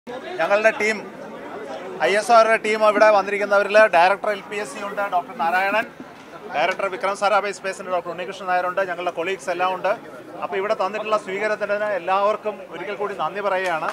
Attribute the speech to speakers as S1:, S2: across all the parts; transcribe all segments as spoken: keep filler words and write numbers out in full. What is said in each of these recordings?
S1: ഞങ്ങളുടെ team is RO team ഇവിടെ വന്നിരിക്കുന്നവരിൽ director L P S C ഉണ്ട്, ഡോക്ടർ നാരായണൻ, ഡയറക്ടർ വിക്രം സാരാഭായ് സ്പേസിൻ്റെ ഡോക്ടർ ഉണ്ണികൃഷ്ണൻ നായരുണ്ട്, ഞങ്ങളുടെ കൊളീഗ്സ് എല്ലാം ഉണ്ട്. അപ്പോൾ ഇവിടെ തന്നിട്ടുള്ള സ്വീകരണത്തിന് എല്ലാവർക്കും ഒരിക്കൽ കൂടി നന്ദി പറയുകയാണ്.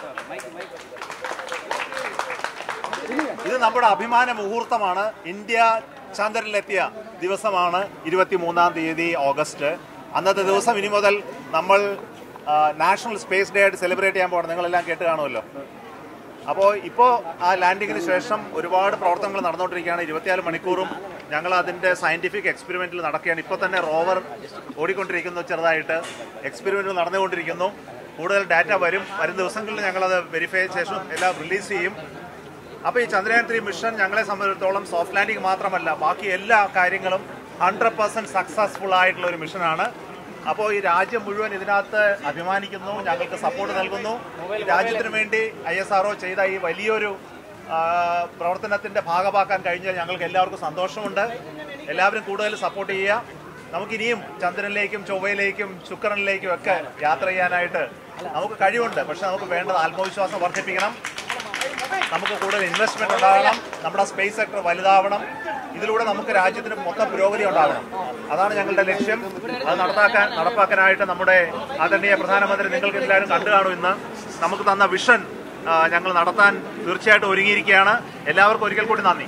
S1: ഇത് നമ്മുടെ അഭിമാന മുഹൂർത്തമാണ്. ഇന്ത്യ ചന്ദ്രനിലെത്തിയ ദിവസമാണ് ഇരുപത്തി മൂന്നാം തീയതി ഓഗസ്റ്റ്. അന്നത്തെ ദിവസം ഇനി മുതൽ നമ്മൾ നാഷണൽ സ്പേസ് ഡേ ആയിട്ട് സെലിബ്രേറ്റ് ചെയ്യാൻ പോകണം. നിങ്ങളെല്ലാം കേട്ട് കാണുമല്ലോ. അപ്പോൾ ഇപ്പോൾ ആ ലാൻഡിങ്ങിന് ശേഷം ഒരുപാട് പ്രവർത്തനങ്ങൾ നടന്നുകൊണ്ടിരിക്കുകയാണ്. ഇരുപത്തിനാല് മണിക്കൂറും ഞങ്ങൾ അതിൻ്റെ സയൻറ്റിഫിക് എക്സ്പെരിമെൻറ്റിൽ നടക്കുകയാണ്. ഇപ്പോൾ തന്നെ റോവർ ഓടിക്കൊണ്ടിരിക്കുന്നു, ചെറുതായിട്ട് എക്സ്പെരിമെൻറ്റുകൾ നടന്നുകൊണ്ടിരിക്കുന്നു. കൂടുതൽ ഡാറ്റ വരും. വരും ദിവസങ്ങളിൽ ഞങ്ങളത് വെരിഫൈ ശേഷം എല്ലാം റിലീസ് ചെയ്യും. അപ്പോൾ ഈ ചന്ദ്രയാൻ ത്രീ മിഷൻ ഞങ്ങളെ സംബന്ധിച്ചിടത്തോളം സോഫ്റ്റ് ലാൻഡിങ് മാത്രമല്ല, ബാക്കി എല്ലാ കാര്യങ്ങളും ഹൺഡ്രഡ് പെർസെൻറ്റ് സക്സസ്ഫുൾ ആയിട്ടുള്ള ഒരു മിഷനാണ്. അപ്പോൾ ഈ രാജ്യം മുഴുവൻ ഇതിനകത്ത് അഭിമാനിക്കുന്നു, ഞങ്ങൾക്ക് സപ്പോർട്ട് നൽകുന്നു. ഈ രാജ്യത്തിന് വേണ്ടി ഐ എസ് ആർഒ ചെയ്ത ഈ വലിയൊരു പ്രവർത്തനത്തിൻ്റെ ഭാഗമാക്കാൻ കഴിഞ്ഞാൽ ഞങ്ങൾക്ക് എല്ലാവർക്കും സന്തോഷമുണ്ട്. എല്ലാവരും കൂടുതൽ സപ്പോർട്ട് ചെയ്യുക. നമുക്കിനിയും ചന്ദ്രനിലേക്കും ചൊവ്വയിലേക്കും ശുക്രനിലേക്കും ഒക്കെ യാത്ര ചെയ്യാനായിട്ട് നമുക്ക് കഴിവുണ്ട്. പക്ഷെ നമുക്ക് വേണ്ടത് ആത്മവിശ്വാസം വർദ്ധിപ്പിക്കണം. നമുക്ക് കൂടുതൽ ഇൻവെസ്റ്റ്മെന്റ് ഉണ്ടാകണം. നമ്മുടെ സ്പേസ് സെക്ടർ വലുതാവണം. ഇതിലൂടെ നമുക്ക് രാജ്യത്തിന് മൊത്തം പുരോഗതി ഉണ്ടാകണം. അതാണ് ഞങ്ങളുടെ ലക്ഷ്യം. അത് നടപ്പാക്കാൻ നടപ്പാക്കാനായിട്ട് നമ്മുടെ ആദരണീയ പ്രധാനമന്ത്രി നിങ്ങൾക്ക് എല്ലാവരും കണ്ടു കാണും. ഇന്ന് നമുക്ക് തന്ന വിഷൻ ഞങ്ങൾ നടത്താൻ തീർച്ചയായിട്ടും ഒരുങ്ങിയിരിക്കുകയാണ്. എല്ലാവർക്കും ഒരിക്കൽ കൂടി നന്ദി.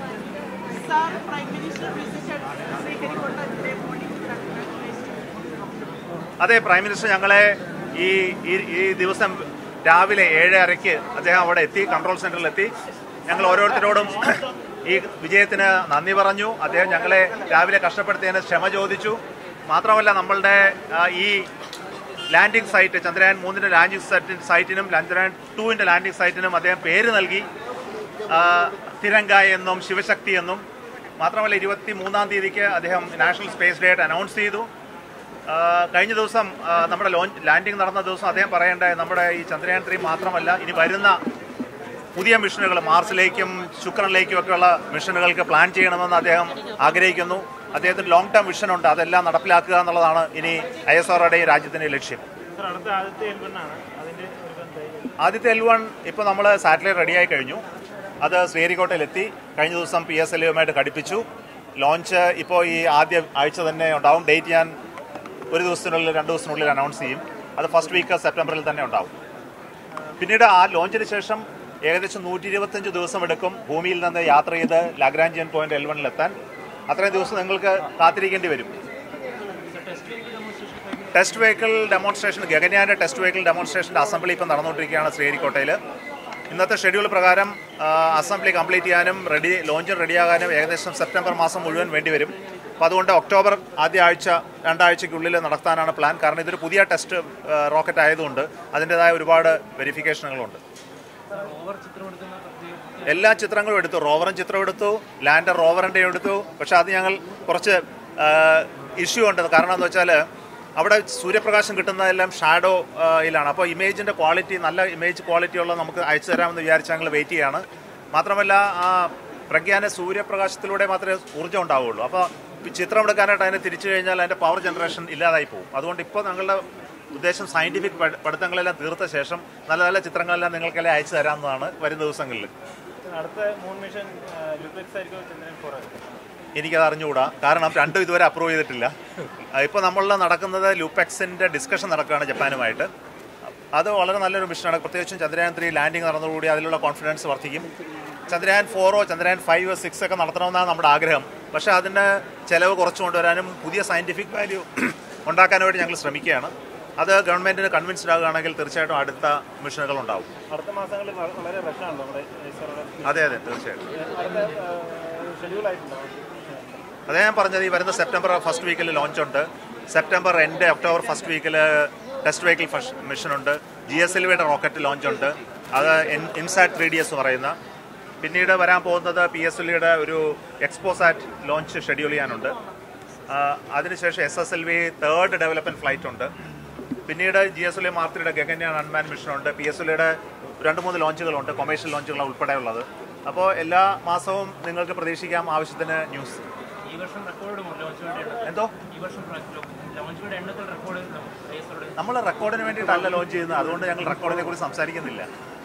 S1: അതെ, പ്രൈം മിനിസ്റ്റർ ഞങ്ങളെ ഈ ഈ ദിവസം രാവിലെ ഏഴരയ്ക്ക് അദ്ദേഹം അവിടെ എത്തി, കൺട്രോൾ സെന്ററിൽ എത്തി. ഞങ്ങൾ ഓരോരുത്തരോടും ഈ വിജയത്തിന് നന്ദി പറഞ്ഞു. അദ്ദേഹം ഞങ്ങളെ രാവിലെ കഷ്ടപ്പെടുത്തിയതിന് ക്ഷമ ചോദിച്ചു. മാത്രമല്ല നമ്മളുടെ ഈ ലാൻഡിംഗ് സൈറ്റ് ചന്ദ്രയാൻ മൂന്നിൻ്റെ ലാൻഡിംഗ് സൈറ്റ് സൈറ്റിനും ചന്ദ്രയാൻ ടൂവിൻ്റെ ലാൻഡിംഗ് സൈറ്റിനും അദ്ദേഹം പേര് നൽകി, തിരങ്ക എന്നും ശിവശക്തി എന്നും. മാത്രമല്ല ഇരുപത്തി മൂന്നാം തീയതിക്ക് അദ്ദേഹം നാഷണൽ സ്പേസ് ഡേ ആയിട്ട് അനൗൺസ് ചെയ്തു. കഴിഞ്ഞ ദിവസം നമ്മുടെ ലോഞ്ച് ലാൻഡിംഗ് നടന്ന ദിവസം അദ്ദേഹം പറയേണ്ടത് നമ്മുടെ ഈ ചന്ദ്രയാൻ ത്രീ മാത്രമല്ല, ഇനി വരുന്ന പുതിയ മിഷനുകൾ മാർസിലേക്കും ശുക്രനിലേക്കും ഒക്കെയുള്ള മിഷനുകൾക്ക് പ്ലാൻ ചെയ്യണമെന്ന് അദ്ദേഹം ആഗ്രഹിക്കുന്നു. അദ്ദേഹത്തിന് ലോങ് ടേം വിഷനുണ്ട്. അതെല്ലാം നടപ്പിലാക്കുക എന്നുള്ളതാണ് ഇനി ഐ എസ് ആർഒയുടെ രാജ്യത്തിൻ്റെ ലക്ഷ്യം. ആദ്യത്തെ എൽ വൺ ഇപ്പോൾ നമ്മൾ സാറ്റലൈറ്റ് റെഡിയായി കഴിഞ്ഞു. അത് ശ്രീഹരിക്കോട്ടയിലെത്തി. കഴിഞ്ഞ ദിവസം പി എസ് എൽ യുമായിട്ട് ഘടിപ്പിച്ചു. ലോഞ്ച് ഇപ്പോൾ ഈ ആദ്യ ആഴ്ച തന്നെ ഉണ്ടാവും. ഡേറ്റ് ഞാൻ ഒരു ദിവസത്തിനുള്ളിൽ രണ്ട് ദിവസത്തിനുള്ളിൽ അനൗൺസ് ചെയ്യും. അത് ഫസ്റ്റ് വീക്ക് സെപ്റ്റംബറിൽ തന്നെ ഉണ്ടാവും. പിന്നീട് ആ ലോഞ്ചിന് ശേഷം ഏകദേശം നൂറ്റി ഇരുപത്തഞ്ച് ദിവസം എടുക്കും ഭൂമിയിൽ നിന്ന് യാത്ര ചെയ്ത് ലാഗ്രാഞ്ചിയൻ പോയിന്റ് എൽ വണ്ണിലെത്താൻ. അത്രയും ദിവസം നിങ്ങൾക്ക് കാത്തിരിക്കേണ്ടി വരും. ടെസ്റ്റ് വെഹിക്കിൾ ഡെമോൺസ്ട്രേഷൻ, ഗഗൻയാൻ്റെ ടെസ്റ്റ് വെഹിക്കിൾ ഡെമോൺസ്ട്രേഷൻ്റെ അസംബ്ലി ഇപ്പം നടന്നുകൊണ്ടിരിക്കുകയാണ് ശ്രീഹരിക്കോട്ടയിൽ. ഇന്നത്തെ ഷെഡ്യൂൾ പ്രകാരം അസംബ്ലി കംപ്ലീറ്റ് ചെയ്യാനും റെഡി ലോഞ്ചിന് റെഡിയാകാനും ഏകദേശം സെപ്റ്റംബർ മാസം മുഴുവൻ വേണ്ടിവരും. അപ്പോൾ അതുകൊണ്ട് ഒക്ടോബർ ആദ്യ ആഴ്ച രണ്ടാഴ്ചയ്ക്കുള്ളിൽ നടത്താനാണ് പ്ലാൻ. കാരണം ഇതൊരു പുതിയ ടെസ്റ്റ് റോക്കറ്റ് ആയതുകൊണ്ട് അതിൻ്റെതായ ഒരുപാട് വെരിഫിക്കേഷനുകളുണ്ട്. എല്ലാ ചിത്രങ്ങളും എടുത്തു. റോവറും ചിത്രം എടുത്തു, ലാൻഡർ റോവറിൻ്റെയും എടുത്തു. പക്ഷെ അത് ഞങ്ങൾ കുറച്ച് ഇഷ്യൂ ഉണ്ട്. കാരണം എന്ന് വെച്ചാൽ അവിടെ സൂര്യപ്രകാശം കിട്ടുന്നതെല്ലാം ഷാഡോയിലാണ്. അപ്പോൾ ഇമേജിൻ്റെ ക്വാളിറ്റി, നല്ല ഇമേജ് ക്വാളിറ്റിയുള്ള നമുക്ക് അയച്ചു തരാമെന്ന് വിചാരിച്ച് ഞങ്ങൾ വെയിറ്റ് ചെയ്യാണ്. മാത്രമല്ല ആ പ്രജ്ഞാന സൂര്യപ്രകാശത്തിലൂടെ മാത്രമേ ഊർജ്ജം ഉണ്ടാവുകയുള്ളൂ. അപ്പോൾ ചിത്രം എടുക്കാനായിട്ട് അതിനെ തിരിച്ചു കഴിഞ്ഞാൽ അതിൻ്റെ പവർ ജനറേഷൻ ഇല്ലാതായി പോകും. അതുകൊണ്ട് ഇപ്പോൾ ഞങ്ങളുടെ ഉദ്ദേശം സയൻറ്റിഫിക് പഠിത്തങ്ങളെല്ലാം തീർത്ത ശേഷം നല്ല നല്ല ചിത്രങ്ങളെല്ലാം നിങ്ങൾക്കെല്ലാം അയച്ചു തരാമെന്നതാണ് വരും ദിവസങ്ങളിൽ. എനിക്കത് അറിഞ്ഞുകൂടാ. കാരണം രണ്ടും ഇതുവരെ അപ്രൂവ് ചെയ്തിട്ടില്ല. ഇപ്പോൾ നമ്മൾ നടക്കുന്നത് ലൂപ്പെക്സിൻ്റെ ഡിസ്കഷൻ നടക്കുകയാണ് ജപ്പാനുമായിട്ട്. അത് വളരെ നല്ലൊരു മിഷനാണ്. പ്രത്യേകിച്ചും ചന്ദ്രയാൻ ത്രീ ലാൻഡിംഗ് നടന്നതോടുകൂടി അതിലുള്ള കോൺഫിഡൻസ് വർദ്ധിക്കും. ചന്ദ്രയാൻ ഫോറോ ചന്ദ്രയാൻ ഫൈവ് സിക്സ് ഒക്കെ നടത്തണമെന്നാണ് നമ്മുടെ ആഗ്രഹം. പക്ഷേ അതിൻ്റെ ചിലവ് കുറച്ചു കൊണ്ടുവരാനും പുതിയ സയൻറ്റിഫിക് വാല്യൂ ഉണ്ടാക്കാനുമായിട്ട് ഞങ്ങൾ ശ്രമിക്കുകയാണ്. അത് ഗവൺമെൻറ്റിന് കൺവിൻസ്ഡ് ആകുകയാണെങ്കിൽ തീർച്ചയായിട്ടും അടുത്ത മിഷനുകൾ ഉണ്ടാവും. അടുത്ത മാസങ്ങളിൽ വളരെ പ്രശ്നമാണല്ലോ നമ്മുടെ. അതെ അതെ തീർച്ചയായിട്ടും. അതേ ഞാൻ പറഞ്ഞത്, ഈ വരുന്ന സെപ്റ്റംബർ ഫസ്റ്റ് വീക്കിൽ ലോഞ്ച് ഉണ്ട്. സെപ്റ്റംബർ എൻഡ് ഒക്ടോബർ ഫസ്റ്റ് വീക്കിൽ ടെസ്റ്റ് വെഹിക്കിൾ ഫസ്റ്റ് മിഷനുണ്ട്. ജി എസ് എൽ വിയുടെ റോക്കറ്റ് ലോഞ്ച് ഉണ്ട്. അത് ഇൻസാറ്റ് ത്രീ ഡി എസ് പറയുന്ന. പിന്നീട് വരാൻ പോകുന്നത് പി എസ് എൽ വിയുടെ ഒരു എക്സ്പോസാറ്റ് ലോഞ്ച് ഷെഡ്യൂൾ ചെയ്യാനുണ്ട്. അതിനുശേഷം S S L V third development flight ഉണ്ട്. പിന്നീട് ജി എസ് എൽ വി മാർത്തിയുടെ ഗഗൻയാൻ അൺമാൻ മിഷനുണ്ട്. പി എസ് എൽ വിയുടെ രണ്ട് മൂന്ന് ലോഞ്ചുകളുണ്ട്, കൊമേഴ്ഷ്യൽ ലോഞ്ചുകൾ ഉൾപ്പെടെയുള്ളത്. അപ്പോൾ എല്ലാ മാസവും നിങ്ങൾക്ക് പ്രതീക്ഷിക്കാം ആവശ്യത്തിന് ന്യൂസ്. എന്തോ നമ്മൾ റെക്കോർഡിന് വേണ്ടിയിട്ടല്ല ലോഞ്ച് ചെയ്യുന്നത്. അതുകൊണ്ട് ഞങ്ങൾ റെക്കോർഡിനെ കുറിച്ച് സംസാരിക്കുന്നില്ല.